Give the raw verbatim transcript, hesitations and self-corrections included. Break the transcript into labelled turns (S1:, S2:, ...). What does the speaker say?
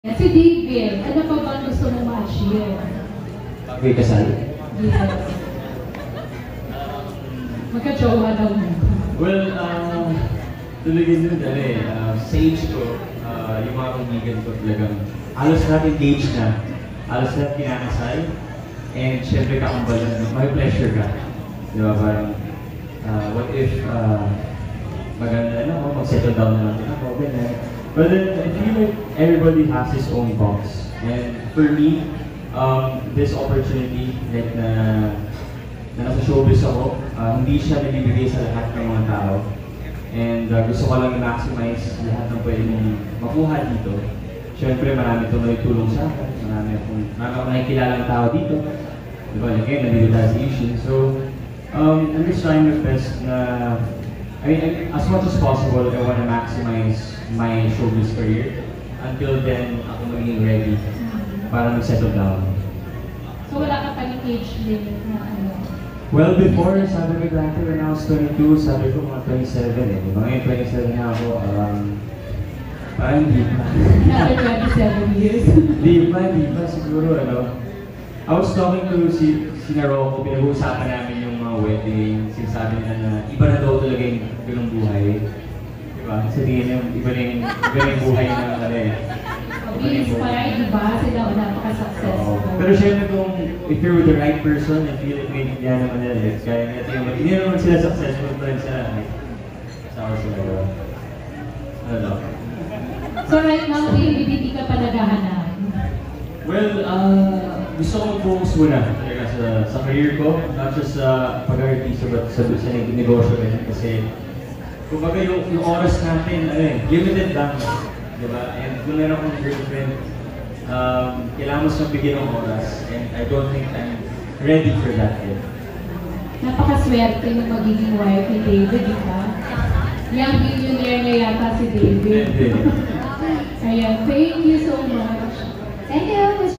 S1: Si David, ano pa bang gusto mo ma-share?
S2: May kasal?
S1: Yes. Magka-jowa daw mo.
S2: Well, uh, tulagin din dali, uh, sa age ko, uh, yung mga kaibigan ko talagang halos lahat engaged na, halos lahat kinakasal, and syempre kakambalan, may pleasure ka. Di ba, parang, uh, what if, uh, maganda, ano, mag-settle down na natin ako, ganyan. But then, I feel like everybody has his own box. And for me, um, this opportunity, like na, na nasa showbiz ako, uh, hindi siya nabibigay sa lahat ng mga tao. And uh, gusto ko lang i-maximize lahat ng pwede mong makuha dito. Siyempre, marami itong may tulong sa akin. Marami akong nakikilalang tao dito. Diba, like ngayon, nandito tayo sa ISHIN. So, um, I'm just trying my best na, I mean, as much as possible, I want to maximize my showbiz career. Until then, ako magiging ready para mag-settle down.
S1: So wala ka pa ng age limit na ano?
S2: Well, before, sabi ko dati when I was twenty-two, sabi ko mga twenty-seven eh. Mga twenty-seven na ako, um, parang di pa.
S1: After twenty-seven years?
S2: Di pa, di pa siguro, ano. I was talking to si, si Naroko, pinag-uusapan namin yung mga wedding, sinasabi nila na iba na daw talaga yung ganung buhay. Diba? Sa tingin niya, iba na yung, iba na yung buhay na ano eh.
S1: Inspired, diba? Sila o napaka-successful.
S2: Pero syempre kung if you're with the right person, I feel like may hindi naman nila eh. Kaya nga tingin mo, hindi naman sila successful pa rin sila. Sa ako sila. Ano lang.
S1: So right now, hindi ka pa naghahanap?
S2: Well, uh, gusto ko mag-focus muna talaga sa, sa career ko, not just sa pag-artista, but sa, sa negosyo rin. Kasi, kumbaga yung, yung oras natin, ano eh, limited lang. Diba? And kung meron akong girlfriend, um, kailangan mo siyang bigyan ng oras. And I don't think I'm ready for that yet.
S1: Napakaswerte ng magiging wife ni David, di ba? Young billionaire na yata si David. Ayan, thank you so much. Thank you.